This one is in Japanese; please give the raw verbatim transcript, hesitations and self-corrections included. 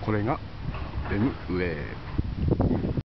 これが エム ウェーブ。